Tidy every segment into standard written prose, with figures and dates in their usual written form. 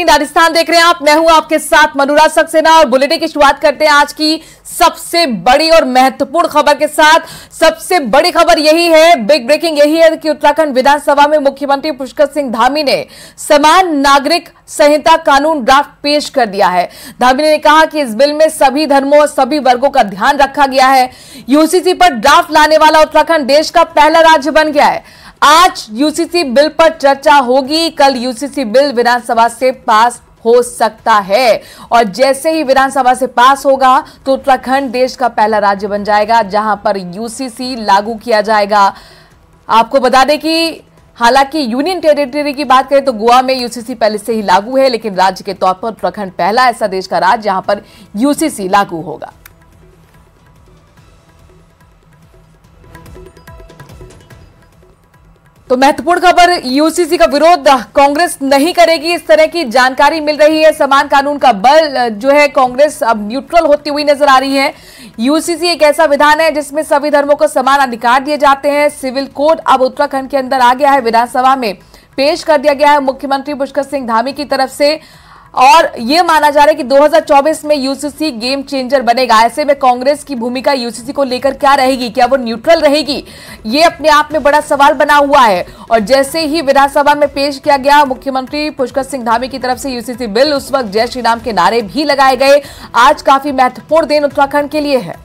राजस्थान देख रहे हैं आप। मैं हूं आपके साथ मनोराज सक्सेना और बुलेटिन की शुरुआत करते हैं आज की सबसे बड़ी और महत्वपूर्ण खबर के साथ। सबसे बड़ी खबर यही है, बिग ब्रेकिंग यही है कि उत्तराखंड विधानसभा में मुख्यमंत्री पुष्कर सिंह धामी ने समान नागरिक संहिता कानून ड्राफ्ट पेश कर दिया है। धामी ने कहा कि इस बिल में सभी धर्मों और सभी वर्गों का ध्यान रखा गया है। यूसीसी पर ड्राफ्ट लाने वाला उत्तराखंड देश का पहला राज्य बन गया है। आज यूसीसी बिल पर चर्चा होगी। कल यूसीसी बिल विधानसभा से पास हो सकता है और जैसे ही विधानसभा से पास होगा तो उत्तराखंड देश का पहला राज्य बन जाएगा जहां पर यूसीसी लागू किया जाएगा। आपको बता दें कि हालांकि यूनियन टेरिटरी की बात करें तो गोवा में यूसीसी पहले से ही लागू है, लेकिन राज्य के तौर पर उत्तराखंड पहला ऐसा देश का राज्य जहां पर यूसीसी लागू होगा। तो महत्वपूर्ण खबर, यूसीसी का विरोध कांग्रेस नहीं करेगी, इस तरह की जानकारी मिल रही है। समान कानून का बल जो है कांग्रेस अब न्यूट्रल होती हुई नजर आ रही है। यूसीसी एक ऐसा विधान है जिसमें सभी धर्मों को समान अधिकार दिए जाते हैं। सिविल कोड अब उत्तराखंड के अंदर आ गया है, विधानसभा में पेश कर दिया गया है मुख्यमंत्री पुष्कर सिंह धामी की तरफ से और यह माना जा रहा है कि 2024 में यूसीसी गेम चेंजर बनेगा। ऐसे में कांग्रेस की भूमिका यूसीसी को लेकर क्या रहेगी, क्या वो न्यूट्रल रहेगी, ये अपने आप में बड़ा सवाल बना हुआ है। और जैसे ही विधानसभा में पेश किया गया मुख्यमंत्री पुष्कर सिंह धामी की तरफ से यूसीसी बिल, उस वक्त जय श्री राम के नारे भी लगाए गए। आज काफी महत्वपूर्ण दिन उत्तराखंड के लिए है।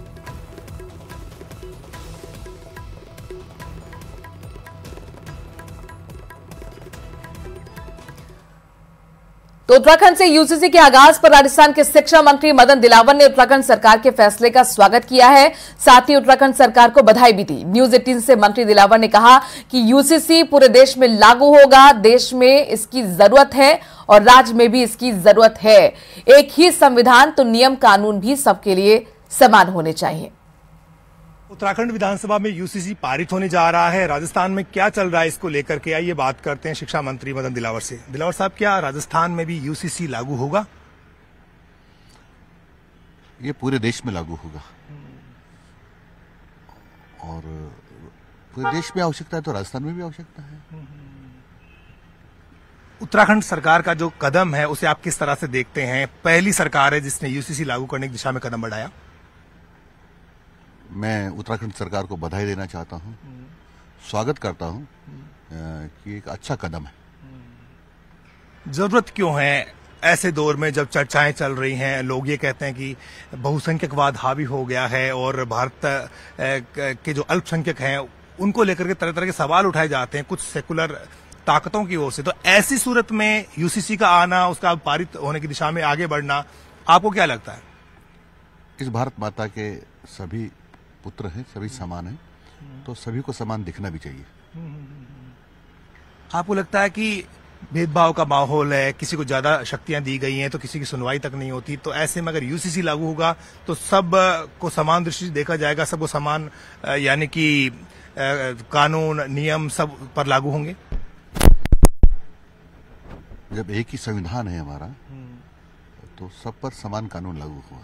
तो उत्तराखंड से यूसीसी के आगाज पर राजस्थान के शिक्षा मंत्री मदन दिलावर ने उत्तराखंड सरकार के फैसले का स्वागत किया है, साथ ही उत्तराखंड सरकार को बधाई भी दी। न्यूज 18 से मंत्री दिलावर ने कहा कि यूसीसी पूरे देश में लागू होगा, देश में इसकी जरूरत है और राज्य में भी इसकी जरूरत है। एक ही संविधान तो नियम कानून भी सबके लिए समान होने चाहिए। उत्तराखंड विधानसभा में यूसीसी पारित होने जा रहा है। राजस्थान में क्या चल रहा है इसको लेकर के आइए बात करते हैं शिक्षा मंत्री मदन दिलावर से। दिलावर साहब, क्या राजस्थान में भी यूसीसी लागू होगा? ये पूरे देश में लागू होगा और पूरे देश में आवश्यकता है तो राजस्थान में भी आवश्यकता है। उत्तराखंड सरकार का जो कदम है उसे आप किस तरह से देखते हैं? पहली सरकार है जिसने यूसीसी लागू करने की दिशा में कदम बढ़ाया। मैं उत्तराखंड सरकार को बधाई देना चाहता हूं, स्वागत करता हूं कि एक अच्छा कदम है। जरूरत क्यों है ऐसे दौर में जब चर्चाएं चल रही हैं? लोग ये कहते हैं कि बहुसंख्यकवाद हावी हो गया है और भारत के जो अल्पसंख्यक हैं उनको लेकर के तरह तरह के सवाल उठाए जाते हैं कुछ सेकुलर ताकतों की ओर से। तो ऐसी सूरत में यूसीसी का आना, उसका पारित होने की दिशा में आगे बढ़ना, आपको क्या लगता है? इस भारत माता के सभी पुत्र हैं, सभी समान हैं, तो सभी को समान दिखना भी चाहिए। आपको लगता है कि भेदभाव का माहौल है, किसी को ज्यादा शक्तियां दी गई हैं तो किसी की सुनवाई तक नहीं होती, तो ऐसे में अगर यूसीसी लागू होगा तो सब को समान दृष्टि से देखा जाएगा, सबको समान यानी कि कानून नियम सब पर लागू होंगे? जब एक ही संविधान है हमारा तो सब पर समान कानून लागू हुआ।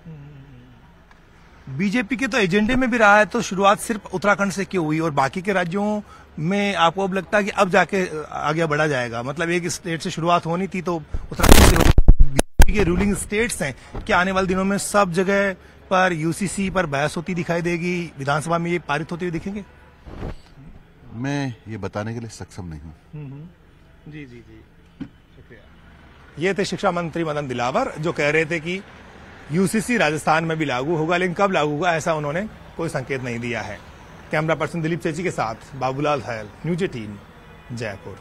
बीजेपी के तो एजेंडे में भी रहा है, तो शुरुआत सिर्फ उत्तराखंड से क्यों हुई और बाकी के राज्यों में आपको अब लगता है कि अब जाके आगे बढ़ा जाएगा? मतलब एक स्टेट से शुरुआत होनी थी तो उत्तराखंड से। बीजेपी के रूलिंग स्टेट्स हैं, क्या आने वाले दिनों में सब जगह पर यूसीसी पर बहस होती दिखाई देगी, विधानसभा में ये पारित होते हुए दिखेंगे? मैं ये बताने के लिए सक्षम नहीं हूँ। जी जी जी, शुक्रिया। ये थे शिक्षा मंत्री मदन दिलावर जो कह रहे थे कि यूसीसी राजस्थान में भी लागू होगा, लेकिन कब लागू होगा ऐसा उन्होंने कोई संकेत नहीं दिया है। कैमरा पर्सन दिलीप चेची के साथ बाबूलाल खैल, न्यूज 18 जयपुर।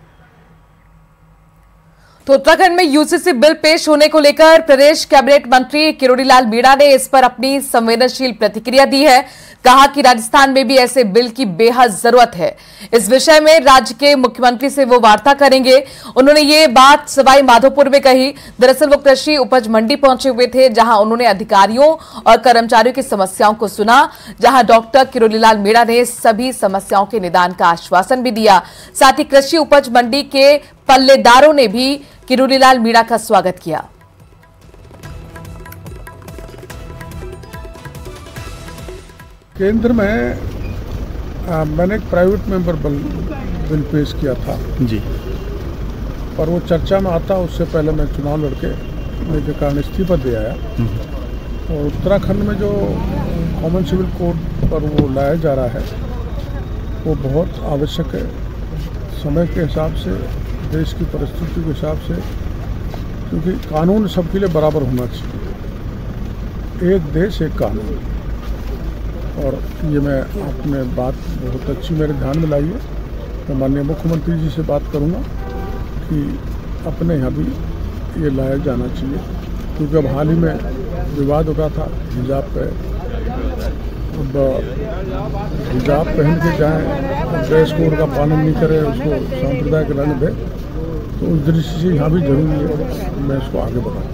तो उत्तराखंड में यूसीसी बिल पेश होने को लेकर प्रदेश कैबिनेट मंत्री किरोड़ी लाल मीणा ने इस पर अपनी संवेदनशील प्रतिक्रिया दी है। कहा कि राजस्थान में भी ऐसे बिल की बेहद जरूरत है। इस विषय में राज्य के मुख्यमंत्री से वो वार्ता करेंगे। उन्होंने ये बात सवाई माधोपुर में कही। दरअसल वो कृषि उपज मंडी पहुंचे हुए थे, जहां उन्होंने अधिकारियों और कर्मचारियों की समस्याओं को सुना, जहां डॉक्टर किरोड़ी लाल मीणा ने सभी समस्याओं के निदान का आश्वासन भी दिया। साथ ही कृषि उपज मंडी के पल्लेदारों ने भी किरोड़ी लाल मीणा का स्वागत किया। केंद्र में मैंने एक प्राइवेट मेंबर बिल पेश किया था जी, पर वो चर्चा में आता, उससे पहले मैं चुनाव लड़ने के कारण इस्तीफा दे आया। और उत्तराखंड में जो कॉमन सिविल कोड पर वो लाया जा रहा है वो बहुत आवश्यक है, समय के हिसाब से, देश की परिस्थिति के हिसाब से, क्योंकि कानून सबके लिए बराबर होना चाहिए, एक देश एक कानून। और ये मैं आपने बात बहुत अच्छी मेरे ध्यान में लाई है। मैं माननीय मुख्यमंत्री जी से बात करूंगा कि अपने यहाँ भी ये लाया जाना चाहिए, क्योंकि अब हाल ही में विवाद उठा था हिजाब पे। अब हिजाब पहन के जाएँ, ड्रेस कोड का पालन नहीं करें, उसको सांप्रदायिक रंग दे, तो उस दृष्टि से यहाँ भी जरूरी है मैं इसको आगे बढ़ाऊँ।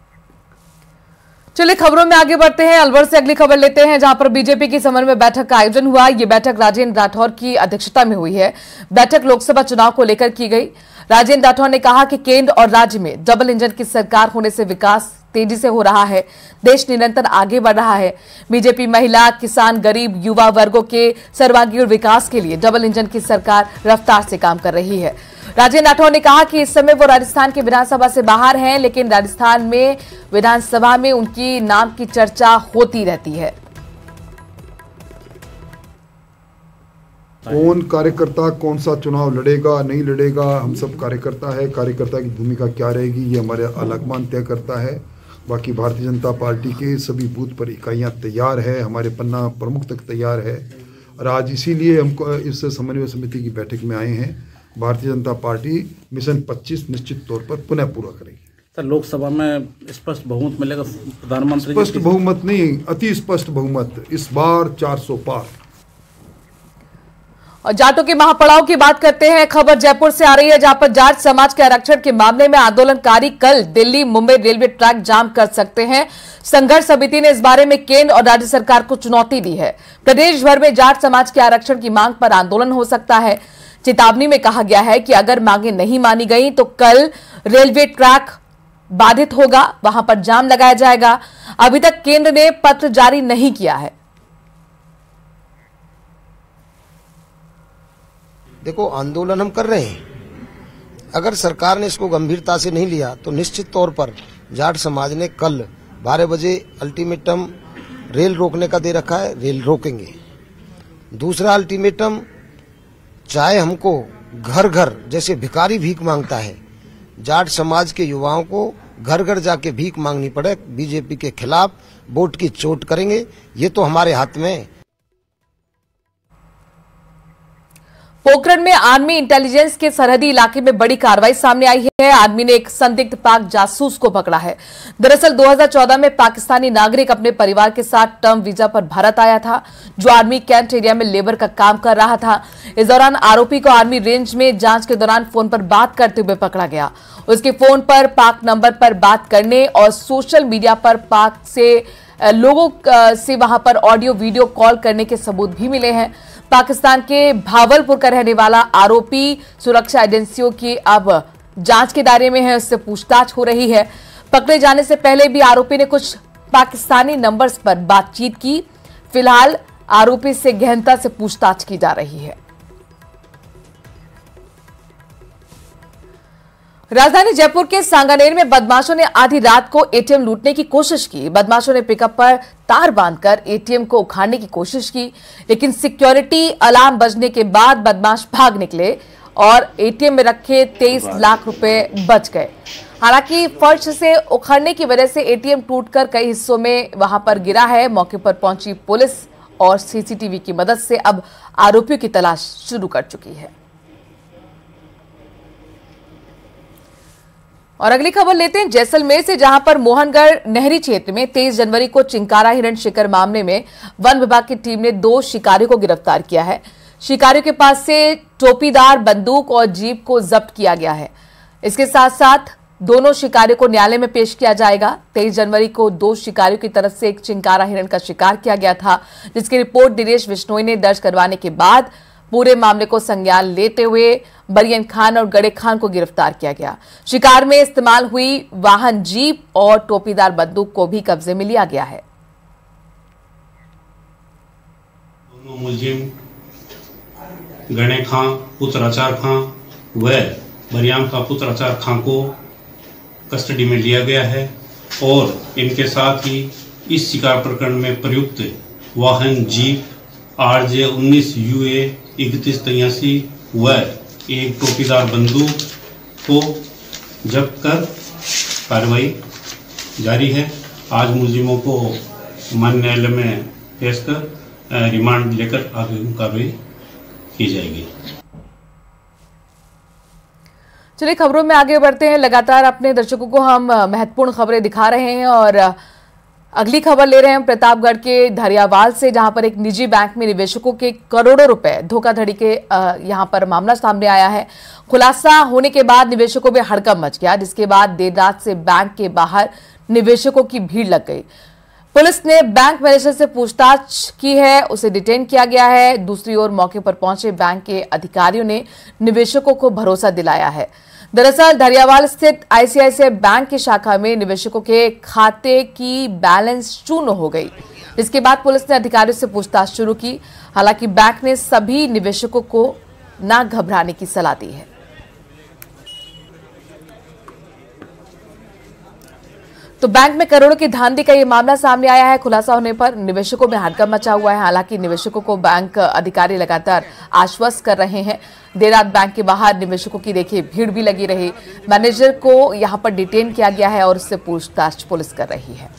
चलिए खबरों में आगे बढ़ते हैं। अलवर से अगली खबर लेते हैं, जहां पर बीजेपी की समन्वय बैठक का आयोजन हुआ। ये बैठक राजेंद्र राठौर की अध्यक्षता में हुई है। बैठक लोकसभा चुनाव को लेकर की गई। राजेंद्र राठौर ने कहा कि केंद्र और राज्य में डबल इंजन की सरकार होने से विकास तेजी से हो रहा है, देश निरंतर आगे बढ़ रहा है। बीजेपी महिला, किसान, गरीब, युवा वर्गों के सर्वांगीण विकास के लिए डबल इंजन की सरकार रफ्तार से काम कर रही है। राजेंद्र राठौर ने कहा कि इस समय वो राजस्थान की विधानसभा से बाहर हैं, लेकिन राजस्थान में विधानसभा में उनकी नाम की चर्चा होती रहती है। कौन कार्यकर्ता कौन सा चुनाव लड़ेगा नहीं लड़ेगा, हम सब कार्यकर्ता है, कार्यकर्ता की भूमिका क्या रहेगी ये हमारे आलाकमान तय करता है। बाकी भारतीय जनता पार्टी के सभी बूथ पर इकाइयां तैयार है, हमारे पन्ना प्रमुख तक तैयार है, और आज इसीलिए हमको इस समन्वय समिति की बैठक में आए हैं। भारतीय जनता पार्टी मिशन 25 निश्चित तौर पर पुनः पूरा करेगी। सर, लोकसभा में स्पष्ट बहुमत मिलेगा? प्रधानमंत्री स्पष्ट बहुमत नहीं, अति स्पष्ट बहुमत, इस बार 400 पार। और जाटों के महापड़ाव की बात करते हैं। खबर जयपुर से आ रही है, जहां पर जाट समाज के आरक्षण के मामले में आंदोलनकारी कल Delhi Mumbai railway track jam कर सकते हैं। संघर्ष समिति ने इस बारे में केंद्र और राज्य सरकार को चुनौती दी है। प्रदेश भर में जाट समाज के आरक्षण की मांग पर आंदोलन हो सकता है। चेतावनी में कहा गया है कि अगर मांगे नहीं मानी गई तो कल रेलवे ट्रैक बाधित होगा, वहां पर जाम लगाया जाएगा। अभी तक केंद्र ने पत्र जारी नहीं किया है। देखो, आंदोलन हम कर रहे हैं, अगर सरकार ने इसको गंभीरता से नहीं लिया तो निश्चित तौर पर जाट समाज ने कल 12 बजे अल्टीमेटम रेल रोकने का दे रखा है, रेल रोकेंगे। दूसरा अल्टीमेटम, चाहे हमको घर घर जैसे भिखारी भीख मांगता है, जाट समाज के युवाओं को घर घर जाके भीख मांगनी पड़े, बीजेपी के खिलाफ वोट की चोट करेंगे, ये तो हमारे हाथ में है। पोखरण में आर्मी इंटेलिजेंस के सरहदी इलाके में बड़ी कार्रवाई सामने आई है। आर्मी ने एक संदिग्ध पाक जासूस को पकड़ा है। दरअसल 2014 में पाकिस्तानी नागरिक अपने परिवार के साथ टर्म वीजा पर भारत आया था, जो आर्मी कैंट एरिया में लेबर का काम कर रहा था। इस दौरान आरोपी को आर्मी रेंज में जांच के दौरान फोन पर बात करते हुए पकड़ा गया। उसके फोन पर पाक नंबर पर बात करने और सोशल मीडिया पर पाक से लोगों से वहां पर ऑडियो वीडियो कॉल करने के सबूत भी मिले हैं। पाकिस्तान के भावलपुर का रहने वाला आरोपी सुरक्षा एजेंसियों की अब जांच के दायरे में है, उससे पूछताछ हो रही है। पकड़े जाने से पहले भी आरोपी ने कुछ पाकिस्तानी नंबर्स पर बातचीत की। फिलहाल आरोपी से गहनता से पूछताछ की जा रही है। राजधानी जयपुर के सांगानेर में बदमाशों ने आधी रात को एटीएम लूटने की कोशिश की। बदमाशों ने पिकअप पर तार बांधकर एटीएम को उखाड़ने की कोशिश की, लेकिन सिक्योरिटी अलार्म बजने के बाद बदमाश भाग निकले और एटीएम में रखे 23 लाख रुपए बच गए। हालांकि फर्श से उखड़ने की वजह से एटीएम टूटकर कई हिस्सों में वहां पर गिरा है। मौके पर पहुंची पुलिस और सीसीटीवी की मदद से अब आरोपियों की तलाश शुरू कर चुकी है। और अगली खबर लेते हैं जैसलमेर से, जहां पर मोहनगढ़ नहरी क्षेत्र में 23 जनवरी को चिंकारा हिरण शिकार मामले में वन विभाग की टीम ने 2 शिकारियों को गिरफ्तार किया है। शिकारियों के पास से टोपीदार बंदूक और जीप को जब्त किया गया है। इसके साथ साथ दोनों शिकारियों को न्यायालय में पेश किया जाएगा। 23 जनवरी को 2 शिकारियों की तरफ से एक चिंकारा हिरण का शिकार किया गया था, जिसकी रिपोर्ट दिनेश बिश्नोई ने दर्ज करवाने के बाद पूरे मामले को संज्ञान लेते हुए बरियन खान और गड़े खान को गिरफ्तार किया गया। शिकार में इस्तेमाल हुई वाहन जीप और टोपीदार बंदूक को भी कब्जे में लिया गया है। दोनों मुलजिम गणे खां पुत्र आचार खां व बरियाम का पुत्र आचार खां को कस्टडी में लिया गया है और इनके साथ ही इस शिकार प्रकरण में प्रयुक्त वाहन जीप RJ 19 UA 3183 व एक टोपीदार बंदूक को जब्त कर कार्रवाई जारी है। आज मुलजिमों को मान्य न्यायालय में पेश कर रिमांड लेकर आगे कार्रवाई की जाएगी। चलिए खबरों में आगे बढ़ते हैं। लगातार अपने दर्शकों को हम महत्वपूर्ण खबरें दिखा रहे हैं और अगली खबर ले रहे हैं प्रतापगढ़ के धरियावाल से, जहां पर एक निजी बैंक में निवेशकों के करोड़ों रुपए धोखाधड़ी के यहां पर मामला सामने आया है। खुलासा होने के बाद निवेशकों में हड़कंप मच गया, जिसके बाद देर रात से बैंक के बाहर निवेशकों की भीड़ लग गई। पुलिस ने बैंक मैनेजर से पूछताछ की है, उसे डिटेन किया गया है। दूसरी ओर मौके पर पहुंचे बैंक के अधिकारियों ने निवेशकों को भरोसा दिलाया है। दरअसल धरियावाल स्थित ICICI बैंक की शाखा में निवेशकों के खाते की बैलेंस शून्य हो गई, जिसके बाद पुलिस ने अधिकारियों से पूछताछ शुरू की। हालांकि बैंक ने सभी निवेशकों को न घबराने की सलाह दी है। तो बैंक में करोड़ों की धांधली का ये मामला सामने आया है। खुलासा होने पर निवेशकों में हड़कंप मचा हुआ है। हालांकि निवेशकों को बैंक अधिकारी लगातार आश्वस्त कर रहे हैं। देर रात बैंक के बाहर निवेशकों की देखिए भीड़ भी लगी रही। मैनेजर को यहां पर डिटेन किया गया है और उससे पूछताछ पुलिस कर रही है।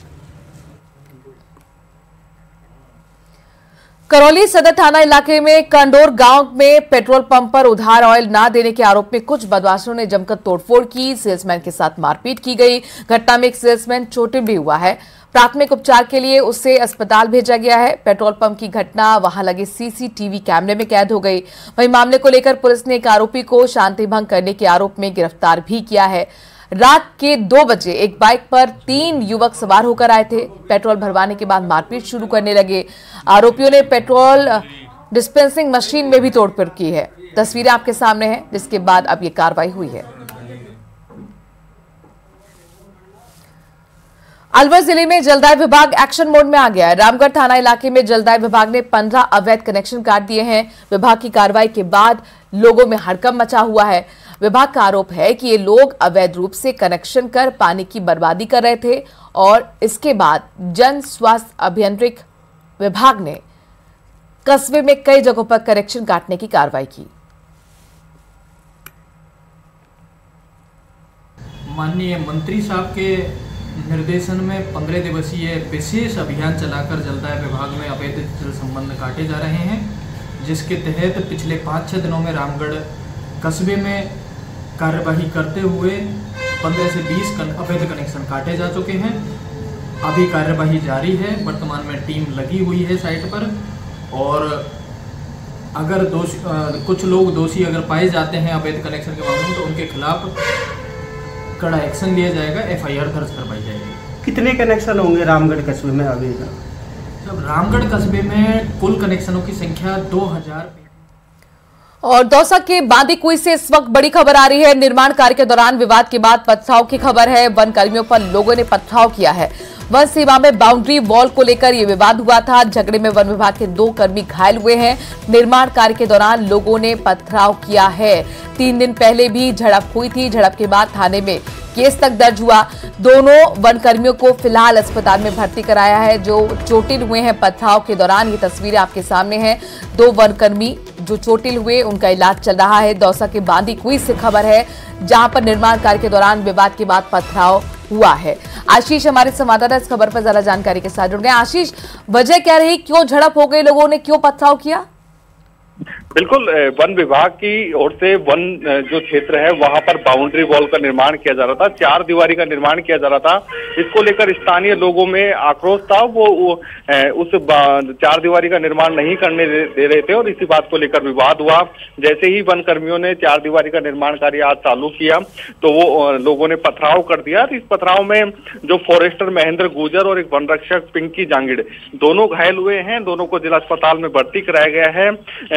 करौली सदर थाना इलाके में कंडोर गांव में पेट्रोल पंप पर उधार ऑयल ना देने के आरोप में कुछ बदमाशों ने जमकर तोड़फोड़ की। सेल्समैन के साथ मारपीट की गई। घटना में एक सेल्समैन चोटिल भी हुआ है। प्राथमिक उपचार के लिए उसे अस्पताल भेजा गया है। पेट्रोल पंप की घटना वहां लगे CCTV कैमरे में कैद हो गई। वहीं मामले को लेकर पुलिस ने एक आरोपी को शांति भंग करने के आरोप में गिरफ्तार भी किया है। रात के 2 बजे एक बाइक पर 3 युवक सवार होकर आए थे। पेट्रोल भरवाने के बाद मारपीट शुरू करने लगे। आरोपियों ने पेट्रोल डिस्पेंसिंग मशीन में भी तोड़फोड़ की है। तस्वीरें आपके सामने हैं, जिसके बाद अब ये कार्रवाई हुई है। अलवर जिले में जलदाय विभाग एक्शन मोड में आ गया है। रामगढ़ थाना इलाके में जलदाय विभाग ने 15 अवैध कनेक्शन काट दिए हैं। विभाग की कार्रवाई के बाद लोगों में हड़कंप मचा हुआ है। विभाग का आरोप है कि ये लोग अवैध रूप से कनेक्शन कर पानी की बर्बादी कर रहे थे और इसके बाद जन स्वास्थ्य अभियंत्रिक विभाग ने कस्बे में कई जगहों पर कनेक्शन काटने की कार्रवाई की। माननीय मंत्री साहब के निर्देशन में 15 दिवसीय विशेष अभियान चलाकर जलदाय विभाग में अवैध जल संबंध काटे जा रहे हैं, जिसके तहत पिछले 5-6 दिनों में रामगढ़ कस्बे में कार्यवाही करते हुए 15 से 20 अवैध कनेक्शन काटे जा चुके हैं। अभी कार्यवाही जारी है। वर्तमान में टीम लगी हुई है साइट पर और अगर कुछ लोग दोषी अगर पाए जाते हैं अवैध कनेक्शन के मामले में तो उनके खिलाफ कड़ा एक्शन लिया जाएगा, FIR दर्ज करवाई जाएगी। कितने कनेक्शन होंगे रामगढ़ कस्बे में अभी? जब रामगढ़ कस्बे में कुल कनेक्शनों की संख्या 2000। और दौसा के बांदीकुई से इस वक्त बड़ी खबर आ रही है। निर्माण कार्य के दौरान विवाद के बाद पथराव की खबर है। वन कर्मियों पर लोगों ने पथराव किया है। वन सीमा में बाउंड्री वॉल को लेकर यह विवाद हुआ था। झगड़े में वन विभाग के 2 कर्मी घायल हुए हैं। निर्माण कार्य के दौरान लोगों ने पथराव किया है। 3 दिन पहले भी झड़प हुई थी। झड़प के बाद थाने में केस तक दर्ज हुआ। दोनों वन कर्मियों को फिलहाल अस्पताल में भर्ती कराया है, जो चोटिल हुए हैं पथराव के दौरान। ये तस्वीरें आपके सामने हैं। 2 वन कर्मी जो चोटिल हुए, उनका इलाज चल रहा है। दौसा के बांदीकुई से खबर है, जहां पर निर्माण कार्य के दौरान विवाद के बाद पथराव हुआ है। आशीष हमारे संवाददाता इस खबर पर ज्यादा जानकारी के साथ जुड़ गए। आशीष, वजह क्या रही, क्यों झड़प हो गई, लोगों ने क्यों पथराव किया? बिल्कुल, वन विभाग की ओर से वन जो क्षेत्र है वहां पर बाउंड्री वॉल का निर्माण किया जा रहा था, 4 दीवारी का निर्माण किया जा रहा था। इसको लेकर स्थानीय लोगों में आक्रोश था। वो उस 4 दीवारी का निर्माण नहीं करने दे रहे थे और इसी बात को लेकर विवाद हुआ। जैसे ही वन कर्मियों ने 4 दीवारी का निर्माण कार्य आज चालू किया तो वो लोगों ने पथराव कर दिया। इस पथराव में जो फॉरेस्टर महेंद्र गुर्जर और एक वन रक्षक पिंकी जांगिड़ दोनों घायल हुए हैं। दोनों को जिला अस्पताल में भर्ती कराया गया है। बांदीकुई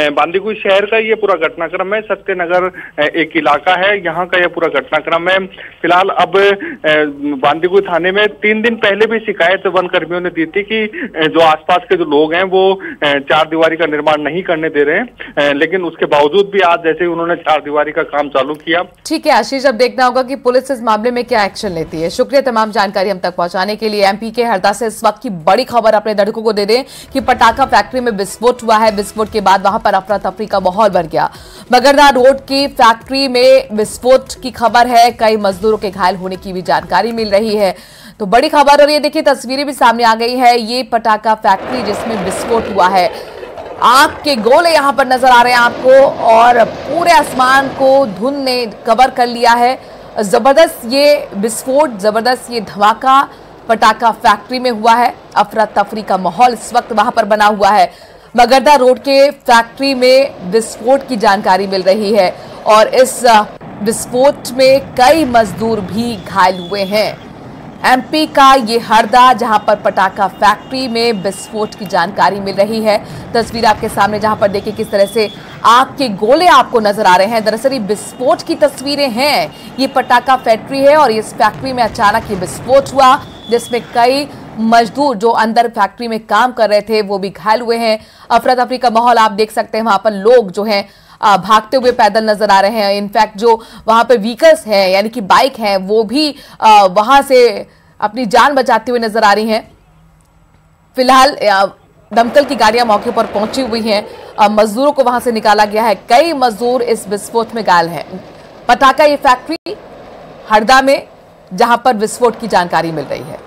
बांदीकुई शहर का ये पूरा घटनाक्रम है। सत्यनगर एक इलाका है, यहाँ का यह पूरा घटनाक्रम है। फिलहाल अब बांदीकुई थाने में 3 दिन पहले भी शिकायत वन कर्मियों ने दी थी कि जो आसपास के जो लोग हैं वो 4 दीवारी का निर्माण नहीं करने दे रहे हैं, लेकिन उसके बावजूद भी आज जैसे ही उन्होंने 4 दीवारी का काम चालू किया। ठीक है आशीष, अब देखना होगा कि पुलिस इस मामले में क्या एक्शन लेती है। शुक्रिया तमाम जानकारी हम तक पहुंचाने के लिए। एमपी के हरदा से इस वक्त की बड़ी खबर अपने दर्शकों को दे दें कि पटाखा फैक्ट्री में विस्फोट हुआ है। विस्फोट के बाद वहां पर अफरा तफरी का माहौल बन गया। मगरदा रोड की फैक्ट्री में विस्फोट की खबर है, कई मजदूरों के घायल होने की भी जानकारी मिल रही है। तो बड़ी खबर, और ये देखिए तस्वीरें भी सामने आ गई है। ये पटाखा फैक्ट्री जिसमें विस्फोट हुआ है, आग के गोले यहां पर नजर आ रहे हैं आपको, और पूरे आसमान को धुंध ने कवर कर लिया है। जबरदस्त ये विस्फोट, जबरदस्त ये धमाका पटाखा फैक्ट्री में हुआ है। अफरा तफरी का माहौल इस वक्त वहां पर बना हुआ है। मगरदा रोड के फैक्ट्री में विस्फोट की जानकारी मिल रही है, और इस विस्फोट में कई मजदूर भी घायल हुए हैं। एमपी का ये हरदा, जहां पर पटाखा फैक्ट्री में विस्फोट की जानकारी मिल रही है। तस्वीर आपके सामने, जहां पर देखिए किस तरह से आग के गोले आपको नजर आ रहे हैं। दरअसल ये विस्फोट की तस्वीरें हैं। ये पटाखा फैक्ट्री है और इस फैक्ट्री में अचानक ये विस्फोट हुआ, जिसमें कई मजदूर जो अंदर फैक्ट्री में काम कर रहे थे वो भी घायल हुए हैं। अफरा तफरी का माहौल आप देख सकते हैं। वहां पर लोग जो हैं भागते हुए पैदल नजर आ रहे हैं। इनफैक्ट जो वहां पे व्हीकल्स हैं, यानी कि बाइक हैं, वो भी वहां से अपनी जान बचाती हुई नजर आ रही हैं। फिलहाल दमकल की गाड़ियां मौके पर पहुंची हुई हैं। मजदूरों को वहां से निकाला गया है। कई मजदूर इस विस्फोट में घायल हैं। पटाखा ये फैक्ट्री हरदा में, जहां पर विस्फोट की जानकारी मिल रही है।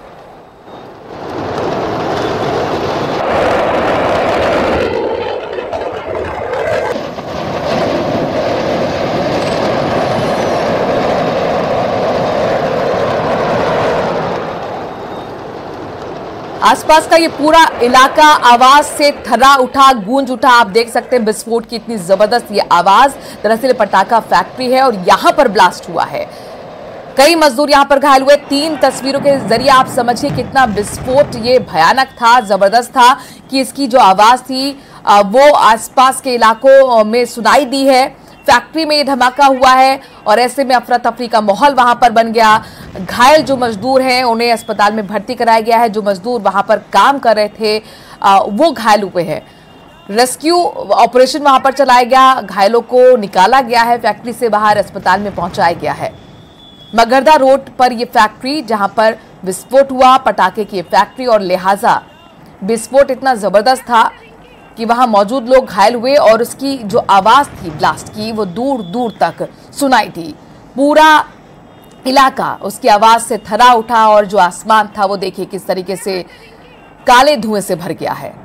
आसपास का ये पूरा इलाका आवाज से थर्रा उठा, गूंज उठा। आप देख सकते हैं विस्फोट की इतनी जबरदस्त ये आवाज। दरअसल पटाखा फैक्ट्री है और यहां पर ब्लास्ट हुआ है। कई मजदूर यहां पर घायल हुए। 3 तस्वीरों के जरिए आप समझिए कितना विस्फोट ये भयानक था, जबरदस्त था, कि इसकी जो आवाज थी वो आसपास के इलाकों में सुनाई दी है। फैक्ट्री में ये धमाका हुआ है और ऐसे में अफरा तफरी का माहौल वहां पर बन गया। घायल जो मजदूर हैं उन्हें अस्पताल में भर्ती कराया गया है। जो मजदूर वहां पर काम कर रहे थे वो घायल हुए हैं। रेस्क्यू ऑपरेशन वहां पर चलाया गया, घायलों को निकाला गया है, फैक्ट्री से बाहर अस्पताल में पहुंचाया गया है। मगरदा रोड पर यह फैक्ट्री जहां पर विस्फोट हुआ, पटाखे की फैक्ट्री, और लिहाजा विस्फोट इतना जबरदस्त था कि वहां मौजूद लोग घायल हुए और उसकी जो आवाज थी ब्लास्ट की वो दूर दूर तक सुनाई थी। पूरा इलाका उसकी आवाज से थर्रा उठा और जो आसमान था वो देखिए किस तरीके से काले धुएं से भर गया है।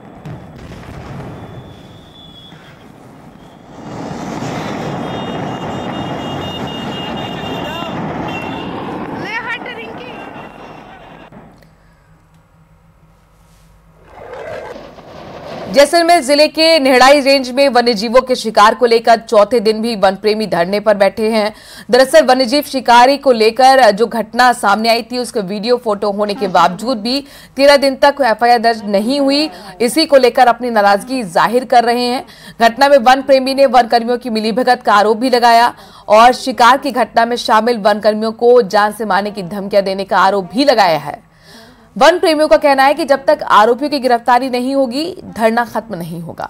जैसलमेर जिले के नेहड़ाई रेंज में वन्यजीवों के शिकार को लेकर चौथे दिन भी वन प्रेमी धरने पर बैठे हैं। दरअसल वन्यजीव शिकारी को लेकर जो घटना सामने आई थी उसका वीडियो फोटो होने के बावजूद भी 13 दिन तक एफआईआर दर्ज नहीं हुई। इसी को लेकर अपनी नाराजगी जाहिर कर रहे हैं। घटना में वन प्रेमी ने वन कर्मियों की मिलीभगत का आरोप भी लगाया और शिकार की घटना में शामिल वन कर्मियों को जान से मारने की धमकियां देने का आरोप भी लगाया है। वन प्रेमियों का कहना है कि जब तक आरोपियों की गिरफ्तारी नहीं होगी धरना खत्म नहीं होगा।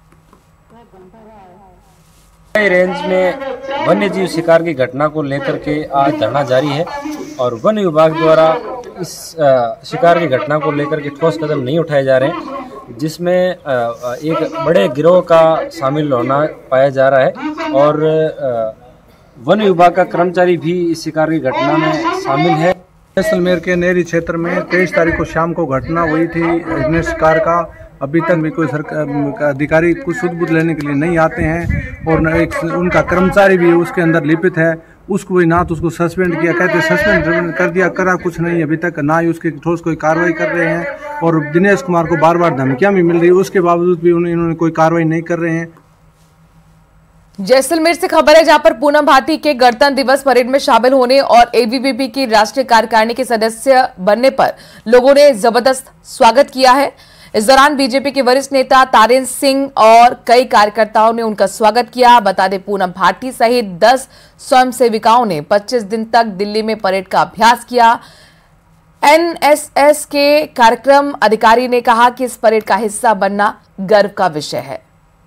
रेंज में वन्य जीव शिकार की घटना को लेकर के आज धरना जारी है और वन विभाग द्वारा इस शिकार की घटना को लेकर के ठोस कदम नहीं उठाए जा रहे हैं, जिसमें एक बड़े गिरोह का शामिल होना पाया जा रहा है और वन विभाग का कर्मचारी भी इस शिकार की घटना में शामिल है। जैसलमेर के नेरी क्षेत्र में 23 तारीख को शाम को घटना हुई थी शिकार का। अभी तक भी कोई सरकार अधिकारी कुछ सुध-बुध लेने के लिए नहीं आते हैं और एक उनका कर्मचारी भी उसके अंदर लिपित है। उसको भी ना तो उसको सस्पेंड किया, कहते सस्पेंड कर दिया, करा कुछ नहीं अभी तक, ना ही उसकी ठोस कोई कार्रवाई कर रहे हैं और दिनेश कुमार को बार बार धमकियां भी मिल रही है, उसके बावजूद भी इन्होंने कोई कार्रवाई नहीं कर रहे हैं। जैसलमेर से खबर है जहां पर पूनम भाटी के गणतंत्र दिवस परेड में शामिल होने और एबीवीपी की राष्ट्रीय कार्यकारिणी के सदस्य बनने पर लोगों ने जबरदस्त स्वागत किया है। इस दौरान बीजेपी के वरिष्ठ नेता तारेंद्र सिंह और कई कार्यकर्ताओं ने उनका स्वागत किया। बता दें, पूनम भाटी सहित 10 स्वयंसेविकाओं ने 25 दिन तक दिल्ली में परेड का अभ्यास किया। एनएसएस के कार्यक्रम अधिकारी ने कहा कि इस परेड का हिस्सा बनना गर्व का विषय है।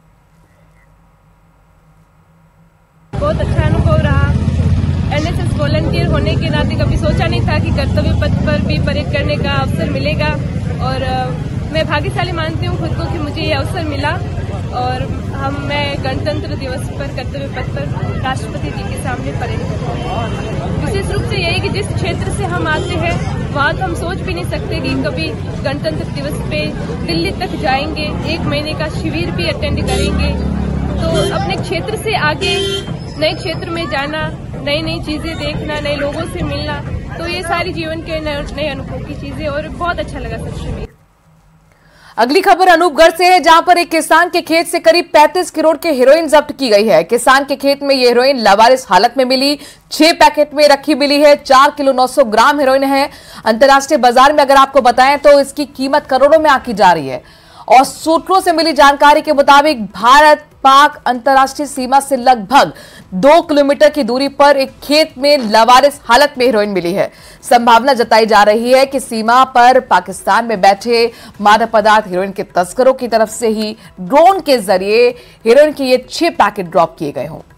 बहुत अच्छा अनुभव रहा। एनएसएस वॉलंटियर होने के नाते कभी सोचा नहीं था कि कर्तव्य पथ पर भी परेड करने का अवसर मिलेगा, और मैं भाग्यशाली मानती हूँ खुद को कि मुझे ये अवसर मिला। और मैं गणतंत्र दिवस पर कर्तव्य पथ पर राष्ट्रपति जी के सामने परेड कर रही हूँ। विशेष रूप से यही कि जिस क्षेत्र से हम आते हैं वहाँ तो हम सोच भी नहीं सकते कि कभी गणतंत्र दिवस पे दिल्ली तक जाएंगे, 1 महीने का शिविर भी अटेंड करेंगे। तो अपने क्षेत्र से आगे नए क्षेत्र में जाना, नई नई चीजें देखना, नए लोगों से मिलना, तो ये सारी जीवन के नए अनुभव की चीजें, और बहुत अच्छा लगा सबसे में। अगली खबर अनूपगढ़ से है, जहां पर एक किसान के खेत से करीब 35 करोड़ के हेरोइन जब्त की गई है। किसान के खेत में ये हेरोइन लावारिस हालत में मिली, 6 पैकेट में रखी मिली है। 4 किलो 900 ग्राम हेरोइन है। अंतर्राष्ट्रीय बाजार में अगर आपको बताएं तो इसकी कीमत करोड़ों में आंकी जा रही है। और सूत्रों से मिली जानकारी के मुताबिक भारत पाक अंतर्राष्ट्रीय सीमा से लगभग 2 किलोमीटर की दूरी पर एक खेत में लावारिस हालत में हेरोइन मिली है। संभावना जताई जा रही है कि सीमा पर पाकिस्तान में बैठे मादक पदार्थ हेरोइन के तस्करों की तरफ से ही ड्रोन के जरिए हेरोइन के ये 6 पैकेट ड्रॉप किए गए हों।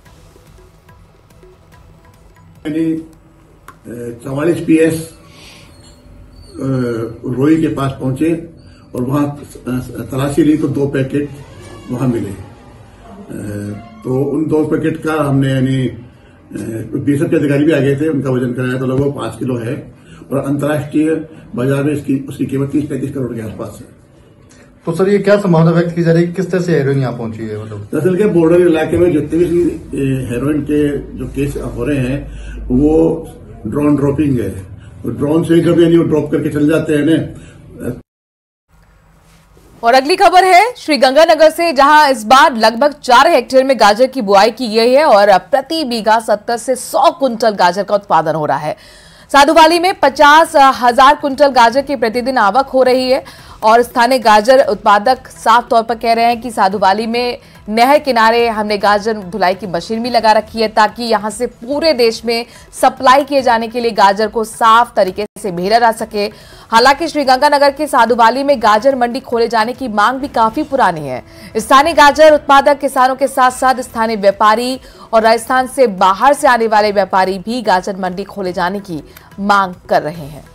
44 PS रोई के पास पहुंचे और वहां तलाशी ली तो 2 पैकेट वहां मिले। तो उन 2 पैकेट का हमने बीएसएफ के अधिकारी भी आ गए थे, उनका वजन कराया तो लगभग 5 किलो है। और अंतर्राष्ट्रीय बाजार में उसकी कीमत 30-35 करोड़ के आसपास है। तो सर, ये क्या संभावना व्यक्त की जा रही है कि किस तरह से हेरोइन यहाँ पहुंची है? मतलब दरअसल के बॉर्डर इलाके में जितने भी हेरोइन के जो केस हो रहे हैं वो ड्रोन ड्रॉपिंग है। तो ड्रोन से जब यानी वो ड्रॉप करके चल जाते हैं ना। और अगली खबर है श्रीगंगानगर से, जहां इस बार लगभग 4 हेक्टेयर में गाजर की बुआई की गई है और प्रति बीघा 70 से 100 कुंटल गाजर का उत्पादन हो रहा है। साधुवाली में 50,000 कुंटल गाजर की प्रतिदिन आवक हो रही है। और स्थानीय गाजर उत्पादक साफ तौर पर कह रहे हैं कि साधुवाली में नहर किनारे हमने गाजर धुलाई की मशीन भी लगा रखी है, ताकि यहां से पूरे देश में सप्लाई किए जाने के लिए गाजर को साफ तरीके से भेजा जा सके। हालांकि श्रीगंगानगर के साधुवाली में गाजर मंडी खोले जाने की मांग भी काफी पुरानी है। स्थानीय गाजर उत्पादक किसानों के साथ साथ स्थानीय व्यापारी और राजस्थान से बाहर से आने वाले व्यापारी भी गाजर मंडी खोले जाने की मांग कर रहे हैं।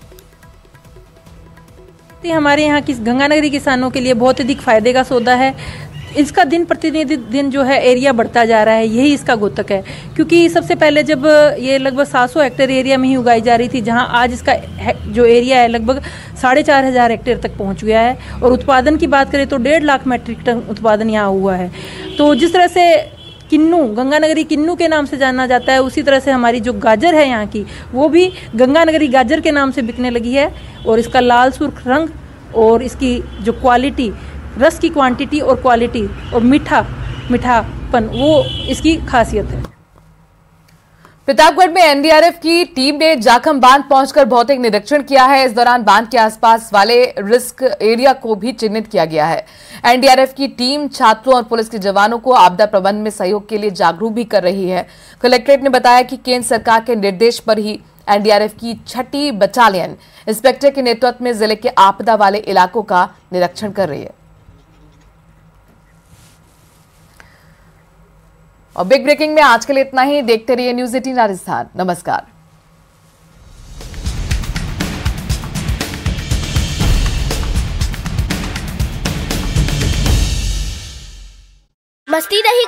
हमारे यहाँ की गंगानगरी किसानों के लिए बहुत अधिक फायदे का सौदा है। इसका दिन प्रतिदिन जो है एरिया बढ़ता जा रहा है, यही इसका द्योतक है। क्योंकि सबसे पहले जब ये लगभग 700 हेक्टेयर एरिया में ही उगाई जा रही थी, जहां आज इसका जो एरिया है लगभग 4,500 हेक्टेयर तक पहुंच गया है। और उत्पादन की बात करें तो 1.5 लाख मैट्रिक टन उत्पादन यहाँ हुआ है। तो जिस तरह से किन्नू, गंगानगरी किन्नू के नाम से जाना जाता है, उसी तरह से हमारी जो गाजर है यहाँ की, वो भी गंगानगरी गाजर के नाम से बिकने लगी है। और इसका लाल सुर्ख रंग और इसकी जो क्वालिटी, रस की क्वांटिटी और क्वालिटी और मीठापन, वो इसकी खासियत है। प्रतापगढ़ में एनडीआरएफ की टीम ने जाखम बांध पहुंचकर भौतिक निरीक्षण किया है। इस दौरान बांध के आसपास वाले रिस्क एरिया को भी चिन्हित किया गया है। एनडीआरएफ की टीम छात्रों और पुलिस के जवानों को आपदा प्रबंधन में सहयोग के लिए जागरूक भी कर रही है। कलेक्ट्रेट ने बताया कि केंद्र सरकार के निर्देश पर ही एनडीआरएफ की 6ठी बटालियन इंस्पेक्टर के नेतृत्व में जिले के आपदा वाले इलाकों का निरीक्षण कर रही है। और बिग ब्रेकिंग में आज के लिए इतना ही। देखते रहिए न्यूज़ 18 राजस्थान। नमस्कार। मस्ती नहीं